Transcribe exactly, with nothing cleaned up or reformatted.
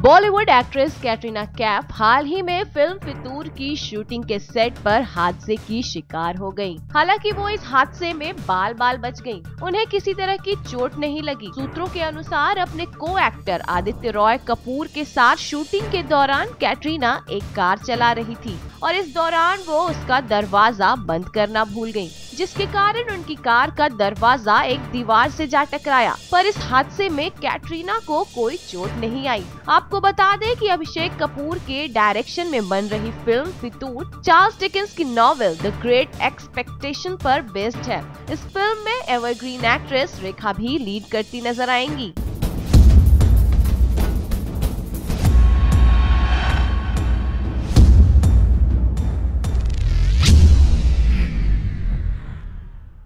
Bollywood actress Katrina Kaif हाल ही में फिल्म फितूर की शूटिंग के सेट पर हादसे की शिकार हो गयी। हालांकि वो इस हादसे में बाल बाल बच गयीं। उन्हें किसी तरह की चोट नहीं लगी। सूत्रों के अनुसार अपने को एक्टर आदित्य रॉय कपूर के साथ शूटिंग के दौरान कैटरीना एक कार चला रही थी और इस दौरान वो उसका दरवाजा बंद करना भूल गयी, जिसके कारण उनकी कार का दरवाजा एक दीवार से जा टकराया। पर इस हादसे में कैटरीना को कोई चोट नहीं आई। आपको बता दें कि अभिषेक कपूर के डायरेक्शन में बन रही फिल्म फितूर चार्ल्स डिकेंस की नॉवेल द ग्रेट एक्सपेक्टेशन पर बेस्ड है। इस फिल्म में एवरग्रीन एक्ट्रेस रेखा भी लीड करती नजर आएंगी।